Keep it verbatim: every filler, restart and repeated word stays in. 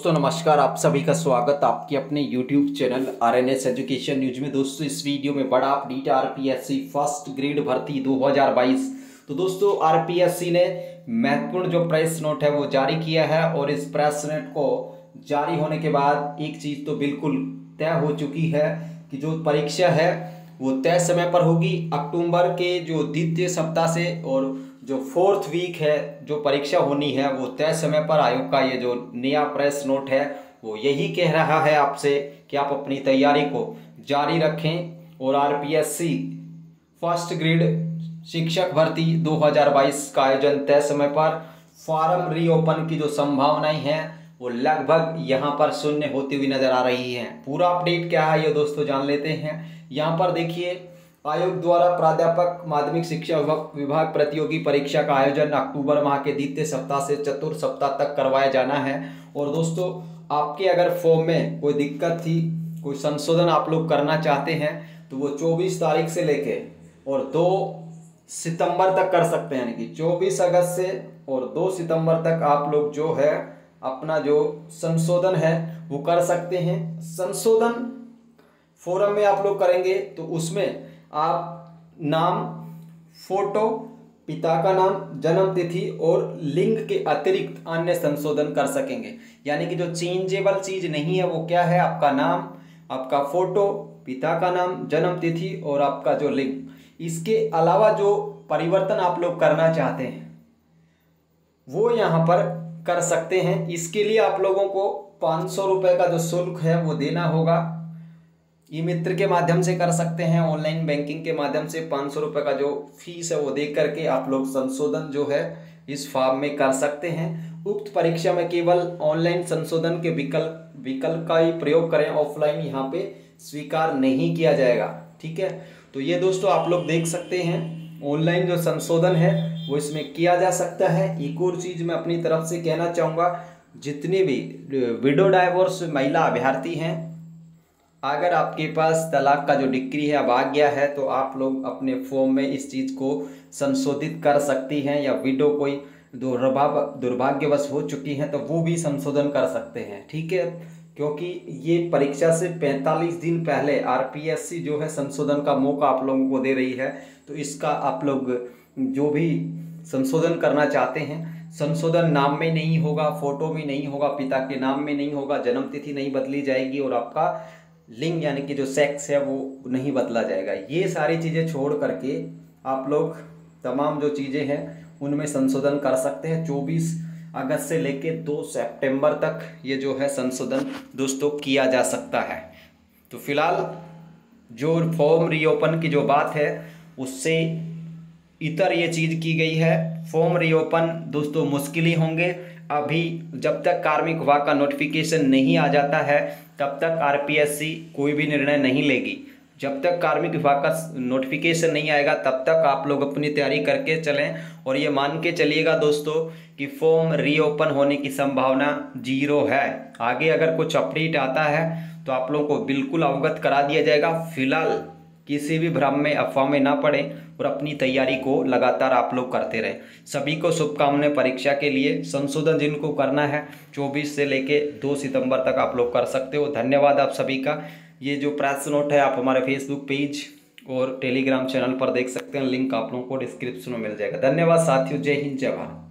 दोस्तों नमस्कार, आप सभी का स्वागत आपके अपने YouTube channel RNS education news में। दोस्तों इस वीडियो में बड़ा अपडेट आरपीएससी फर्स्ट ग्रेड भर्ती दो हज़ार बाईस। तो दोस्तों आरपीएससी ने महत्वपूर्ण जो प्रेस नोट है वो जारी किया है और इस प्रेस नोट को जारी होने के बाद एक चीज़ तो बिल्कुल तय हो चुकी है कि जो परीक्षा है वो तय समय पर होगी। अक्टूबर के जो द्वितीय सप्ताह से और जो फोर्थ वीक है जो परीक्षा होनी है वो तय समय पर आयोग का ये जो नया प्रेस नोट है वो यही कह रहा है आपसे कि आप अपनी तैयारी को जारी रखें और आरपीएससी फर्स्ट ग्रेड शिक्षक भर्ती दो हज़ार बाईस का आयोजन तय समय पर, फॉर्म रीओपन की जो संभावनाएं हैं वो लगभग यहाँ पर शून्य होती हुई नजर आ रही हैं। पूरा अपडेट क्या है ये दोस्तों जान लेते हैं। यहाँ पर देखिए, आयोग द्वारा प्राध्यापक माध्यमिक शिक्षा विभाग प्रतियोगी परीक्षा का आयोजन अक्टूबर माह के द्वितीय सप्ताह से चतुर्थ सप्ताह तक करवाया जाना है। और दोस्तों आपके अगर फॉर्म में कोई दिक्कत थी, कोई संशोधन आप लोग करना चाहते हैं तो वो चौबीस तारीख से लेके और दो सितंबर तक कर सकते हैं। यानी कि चौबीस अगस्त से और दो सितंबर तक आप लोग जो है अपना जो संशोधन है वो कर सकते हैं। संशोधन फोरम में आप लोग करेंगे तो उसमें आप नाम, फोटो, पिता का नाम, जन्म तिथि और लिंग के अतिरिक्त अन्य संशोधन कर सकेंगे। यानी कि जो चेंजेबल चीज नहीं है वो क्या है, आपका नाम, आपका फोटो, पिता का नाम, जन्म तिथि और आपका जो लिंग। इसके अलावा जो परिवर्तन आप लोग करना चाहते हैं वो यहाँ पर कर सकते हैं। इसके लिए आप लोगों को पाँच सौ रुपये का जो शुल्क है वो देना होगा। ई मित्र के माध्यम से कर सकते हैं, ऑनलाइन बैंकिंग के माध्यम से पाँच सौ रुपये का जो फीस है वो दे करके आप लोग संशोधन जो है इस फॉर्म में कर सकते हैं। उक्त परीक्षा में केवल ऑनलाइन संशोधन के विकल्प विकल्प का ही प्रयोग करें, ऑफलाइन यहाँ पे स्वीकार नहीं किया जाएगा। ठीक है, तो ये दोस्तों आप लोग देख सकते हैं ऑनलाइन जो संशोधन है वो इसमें किया जा सकता है। एक और चीज़ मैं अपनी तरफ से कहना चाहूँगा, जितने भी विडो डाइवोर्स महिला अभ्यर्थी हैं, अगर आपके पास तलाक का जो डिक्री है अब आ गया है तो आप लोग अपने फॉर्म में इस चीज़ को संशोधित कर सकती हैं, या विडो कोई दुर्भाग्य दुर्भाग्यवश हो चुकी हैं तो वो भी संशोधन कर सकते हैं। ठीक है, क्योंकि ये परीक्षा से पैंतालीस दिन पहले आरपीएससी जो है संशोधन का मौका आप लोगों को दे रही है। तो इसका आप लोग जो भी संशोधन करना चाहते हैं, संशोधन नाम में नहीं होगा, फोटो में नहीं होगा, पिता के नाम में नहीं होगा, जन्म तिथि नहीं बदली जाएगी और आपका लिंग यानी कि जो सेक्स है वो नहीं बदला जाएगा। ये सारी चीज़ें छोड़ करके आप लोग तमाम जो चीज़ें हैं उनमें संशोधन कर सकते हैं। चौबीस अगस्त से लेके दो सितंबर तक ये जो है संशोधन दोस्तों किया जा सकता है। तो फिलहाल जो फॉर्म रीओपन की जो बात है उससे इतर ये चीज़ की गई है। फॉर्म रीओपन दोस्तों मुश्किल ही होंगे। अभी जब तक कार्मिक विभाग का नोटिफिकेशन नहीं आ जाता है तब तक आरपीएससी कोई भी निर्णय नहीं लेगी। जब तक कार्मिक विभाग का नोटिफिकेशन नहीं आएगा तब तक आप लोग अपनी तैयारी करके चलें और ये मान के चलिएगा दोस्तों कि फॉर्म रीओपन होने की संभावना जीरो है। आगे अगर कुछ अपडेट आता है तो आप लोगों को बिल्कुल अवगत करा दिया जाएगा। फिलहाल किसी भी भ्रम में, अफवाह में ना पड़े और अपनी तैयारी को लगातार आप लोग करते रहें। सभी को शुभकामनाएं परीक्षा के लिए। संशोधन जिनको करना है चौबीस से लेके दो सितंबर तक आप लोग कर सकते हो। धन्यवाद आप सभी का। ये जो प्रेस नोट है आप हमारे फेसबुक पेज और टेलीग्राम चैनल पर देख सकते हैं, लिंक आप लोगों को डिस्क्रिप्शन में मिल जाएगा। धन्यवाद साथियों, जय हिंद, जय भारत।